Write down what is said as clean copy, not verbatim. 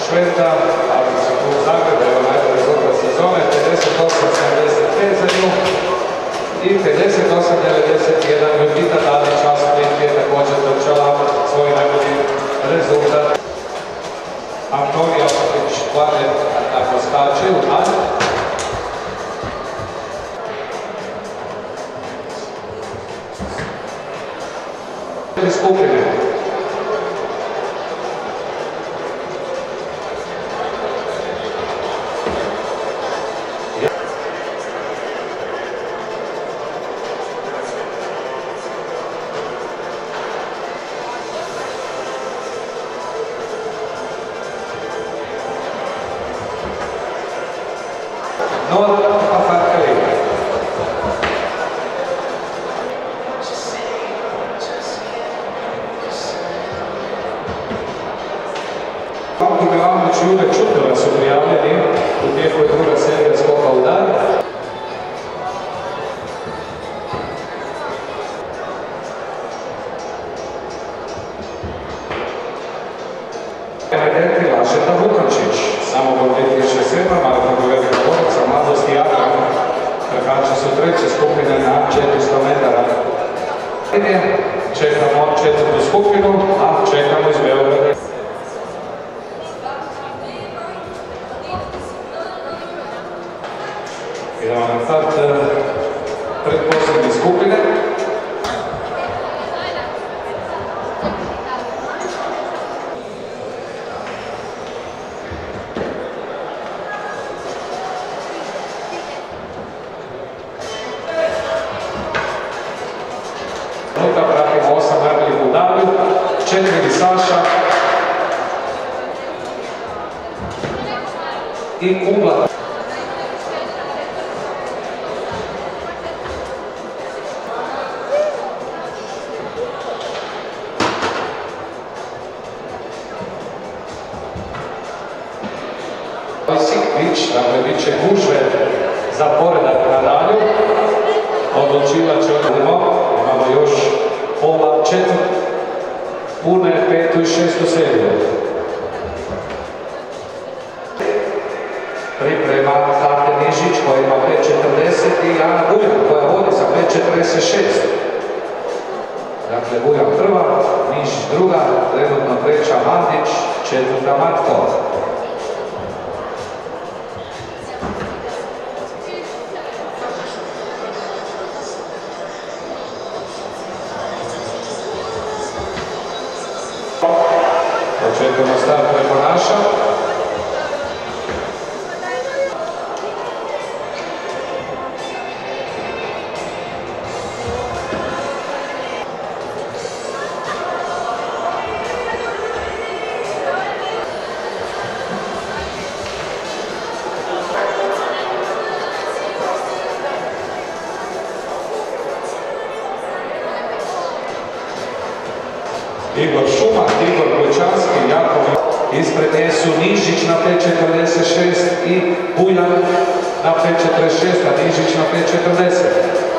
Šventa, ali se tu Zagreba, evo najbolji rezultat sezone, 58-75 za nju i 58-91 Judita Dalića, Split je također trčala svoj najbolji rezultat. Antonija Popić-Klade tako skače u dalje. Skupine. Nora Pafarkali. Pavko Milanović i Jure Čutora su prijavljeni u tijeku je druga serija skoka u dalj. Evidentni Lašeta Vukančić, samo od 2007. Marko Velika Borica, Mladost i Jadran. Trkači su treće skupine na 400 metara. Čekamo četvrtu skupinu, a čekamo iz Beograda. Idemo na start predposljednje skupine. Pratimo 8 najboljih u dalju, 4 Saša i Kugla. Sikvić, dakle, bit će gužve za poredak na dalju. Odlučivat će odredimo. Imamo još pola četvrt, pune petu i šestu seriju. Priprema Tate Nižić koja ima 5.40 i Ana Bujan koja vodi sa 5.46. Dakle, Bujan prva, Nižić druga, trenutno treća Mandić, četvrta Matko. Očekujemo start preko naša. Igor Šumak, Igor Gojčanski, Jakov, ispred nje su Nižić na 5.46 i Bujan na 5.46, a Nižić na 5.40.